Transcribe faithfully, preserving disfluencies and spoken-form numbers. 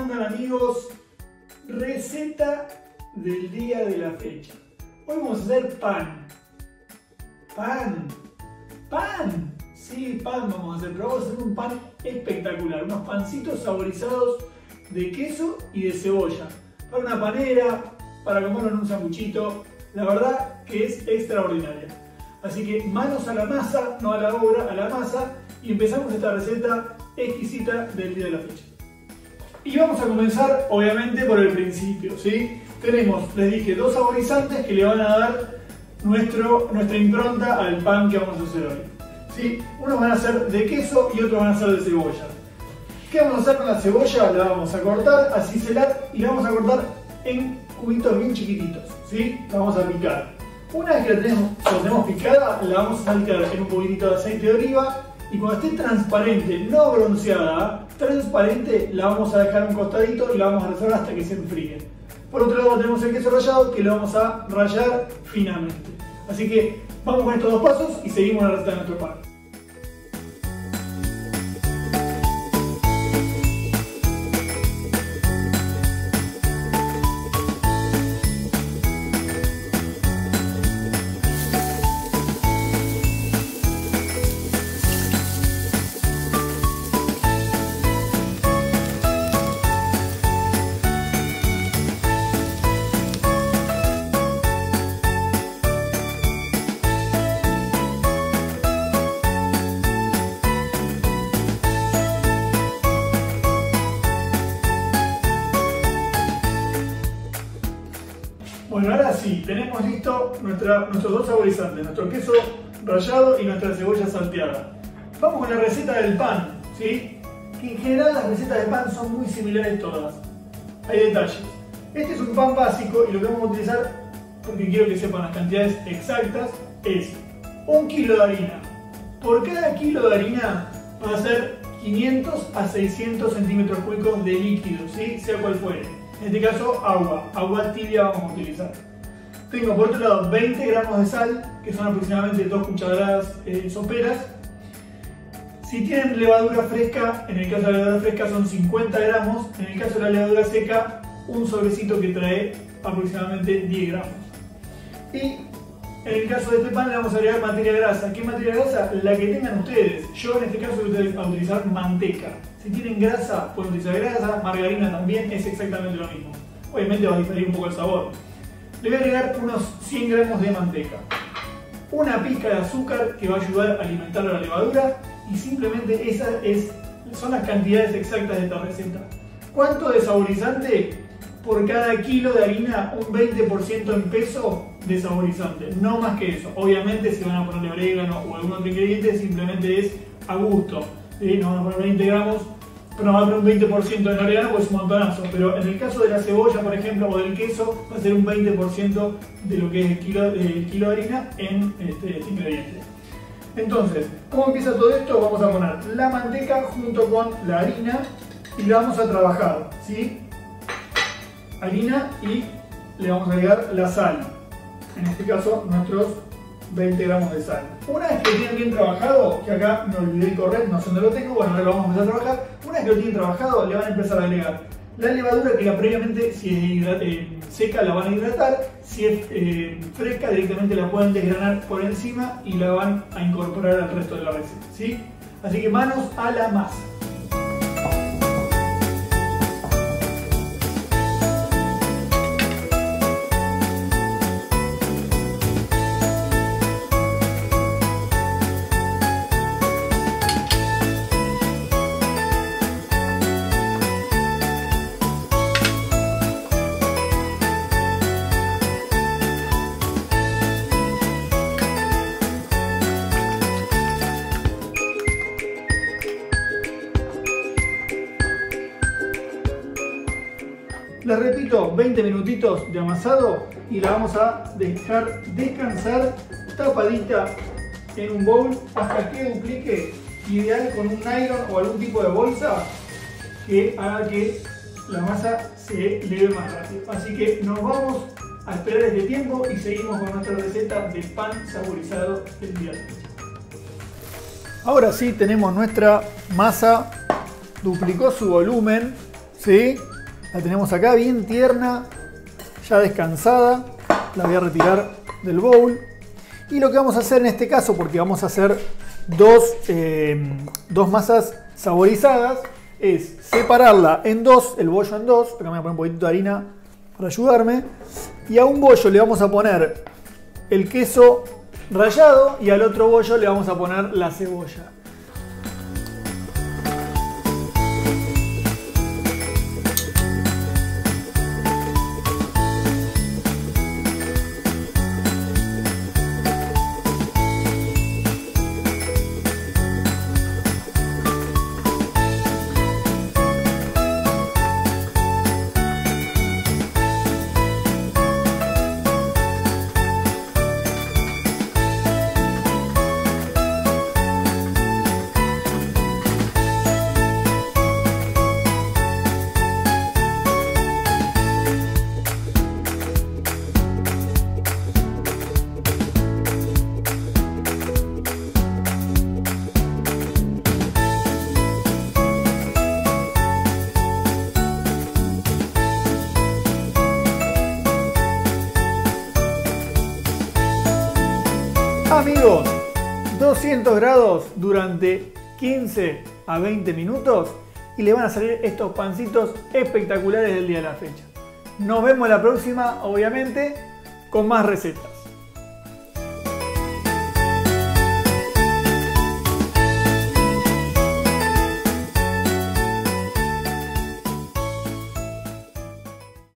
andan, amigos? Receta del día de la fecha. Hoy vamos a hacer pan. Pan. Pan. Sí, pan vamos a hacer, pero vamos a hacer un pan espectacular. Unos pancitos saborizados de queso y de cebolla. Para una panera, para comerlo en un sanguchito. La verdad que es extraordinaria. Así que manos a la masa, no a la obra, a la masa. Y empezamos esta receta exquisita del día de la fecha. Y vamos a comenzar obviamente por el principio, ¿sí? Tenemos, les dije, dos saborizantes que le van a dar nuestro, nuestra impronta al pan que vamos a hacer hoy, ¿sí? Unos van a ser de queso y otros van a ser de cebolla. ¿Qué vamos a hacer con la cebolla? La vamos a cortar, a ciselar y la vamos a cortar en cubitos bien chiquititos, ¿sí? La vamos a picar. Una vez que la tenemos, la tenemos picada, la vamos a saltear en un poquitito de aceite de oliva. Y cuando esté transparente, no bronceada, transparente, la vamos a dejar un costadito y la vamos a reservar hasta que se enfríe. Por otro lado tenemos el queso rallado que lo vamos a rallar finamente. Así que vamos con estos dos pasos y seguimos la receta de nuestro pan. Bueno, ahora sí, tenemos listo nuestra, nuestros dos saborizantes, nuestro queso rallado y nuestra cebolla salteada. Vamos con la receta del pan, ¿sí? Que en general las recetas de pan son muy similares todas. Hay detalles. Este es un pan básico y lo que vamos a utilizar, porque quiero que sepan las cantidades exactas, es un kilo de harina. Por cada kilo de harina va a ser quinientos a seiscientos centímetros cúbicos de líquido, ¿sí? Sea cual fuere. En este caso, agua. Agua tibia vamos a utilizar. Tengo por otro lado veinte gramos de sal, que son aproximadamente dos cucharadas eh, soperas. Si tienen levadura fresca, en el caso de la levadura fresca son cincuenta gramos. En el caso de la levadura seca, un sobrecito que trae aproximadamente diez gramos. Y en el caso de este pan le vamos a agregar materia grasa. ¿Qué materia grasa? La que tengan ustedes. Yo en este caso voy a utilizar manteca. Si tienen grasa, pueden utilizar grasa, margarina también, es exactamente lo mismo. Obviamente va a diferir un poco el sabor. Le voy a agregar unos cien gramos de manteca, una pizca de azúcar que va a ayudar a alimentar a la levadura y simplemente esas es, son las cantidades exactas de esta receta. ¿Cuánto de saborizante? Por cada kilo de harina, un veinte por ciento en peso de saborizante, no más que eso. Obviamente si van a ponerle orégano o algún otro ingrediente, simplemente es a gusto. ¿Sí? No van a poner veinte gramos, pero no va a poner un veinte por ciento en orégano, pues es un montonazo. Pero en el caso de la cebolla, por ejemplo, o del queso, va a ser un veinte por ciento de lo que es el kilo, el kilo de harina en este, este ingrediente. Entonces, ¿cómo empieza todo esto? Vamos a poner la manteca junto con la harina y la vamos a trabajar, ¿sí? Harina y le vamos a agregar la sal. En este caso, nuestros veinte gramos de sal. Una vez que lo tienen bien trabajado, que acá me olvidé el correr, no sé dónde lo tengo, bueno, ahora lo vamos a empezar a trabajar. Una vez que lo tienen trabajado, le van a empezar a agregar la levadura que la previamente, si es hidrata, eh, seca, la van a hidratar. Si es eh, fresca, directamente la pueden desgranar por encima y la van a incorporar al resto de la receta, ¿sí? Así que manos a la masa. Les repito, veinte minutitos de amasado y la vamos a dejar descansar tapadita en un bowl hasta que duplique, ideal con un nylon o algún tipo de bolsa que haga que la masa se eleve más rápido. Así que nos vamos a esperar este tiempo y seguimos con nuestra receta de pan saborizado del día de hoy. Ahora sí tenemos nuestra masa, duplicó su volumen, ¿sí? La tenemos acá bien tierna, ya descansada. La voy a retirar del bowl. Y lo que vamos a hacer en este caso, porque vamos a hacer dos, eh, dos masas saborizadas, es separarla en dos, el bollo en dos. Acá me voy a poner un poquito de harina para ayudarme. Y a un bollo le vamos a poner el queso rallado y al otro bollo le vamos a poner la cebolla. Amigos, doscientos grados durante quince a veinte minutos y le van a salir estos pancitos espectaculares del día de la fecha. Nos vemos la próxima, obviamente, con más recetas.